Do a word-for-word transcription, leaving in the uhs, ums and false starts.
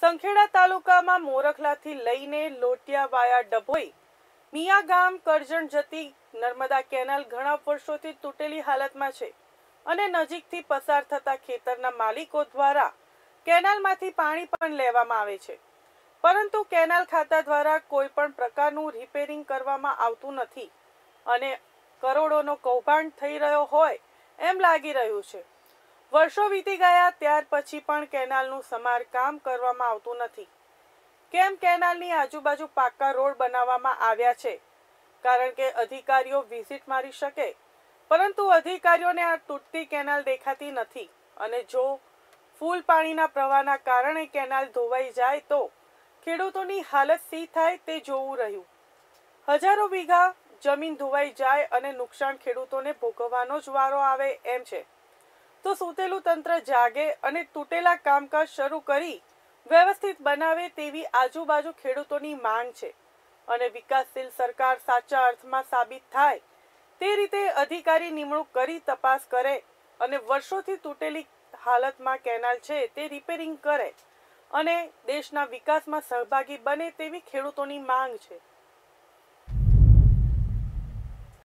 સંખેડા તાલુકામાં મોરખલાથી લઈને લોટિયા વાયા ડભોઈ મિયા ગામ કરજણ જતી નર્મદા કેનાલ ઘણા વર્ષોથી તૂટેલી હાલતમાં છે અને નજીકથી પસાર થતા ખેતરના માલિકો દ્વારા કેનાલમાંથી પાણી પણ લેવામાં આવે છે, પરંતુ કેનાલ ખાતા દ્વારા કોઈ પણ પ્રકારનું રિપેરિંગ કરવામાં આવતું નથી અને કરોડોનો કૌભાંડ થઈ રહ્યો હોય એમ લાગી રહ્યું છે। વર્ષો વીતી ગયા ત્યાર પછી પણ કેનાલનું સમારકામ કરવામાં આવતું નથી। કેમ કેનાલની આજુબાજુ પાકા રોડ બનાવવામાં આવ્યા છે, કારણ કે અધિકારીઓ વિઝિટ મારી શકે, પરંતુ અધિકારીઓને આ તૂટતી કેનાલ દેખાતી નથી અને જો ફૂલ પાણીના પ્રવાહના કારણે કેનાલ ધોવાઈ જાય તો ખેડૂતોની હાલત શી થાય તે જોવું રહ્યું। હજારો વીઘા જમીન ધોવાઈ જાય અને નુકસાન ખેડૂતોને ભોગવવાનો જ વારો આવે એમ છે, તો સૂતેલું તંત્ર જાગે અને તૂટેલા કામકાજ શરૂ કરી વ્યવસ્થિત બનાવે તેવી આજુબાજુ ખેડૂતોની માંગ છે અને વિકાસશીલ સરકાર સાચા અર્થમાં સાબિત થાય તે રીતે અધિકારી નિમણૂક કરી તપાસ કરે અને વર્ષોથી તૂટેલી હાલતમાં કેનાલ છે તે રિપેરિંગ કરે અને દેશના વિકાસમાં સહભાગી બને તેવી ખેડૂતોની માંગ છે।